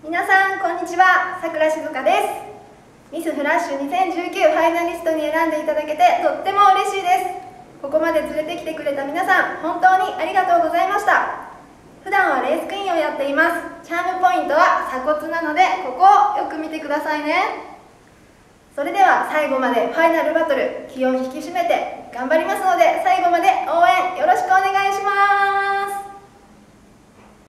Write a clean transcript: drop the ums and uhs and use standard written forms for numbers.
皆さんこんにちは、さくらしずかです。ミスフラッシュ2019ファイナリストに選んでいただけてとっても嬉しいです。ここまで連れてきてくれた皆さん、本当にありがとうございました。普段はレースクイーンをやっています。チャームポイントは鎖骨なので、ここをよく見てくださいね。それでは最後までファイナルバトル、気を引き締めて頑張りますので、最後まで応援よろしくお願いします。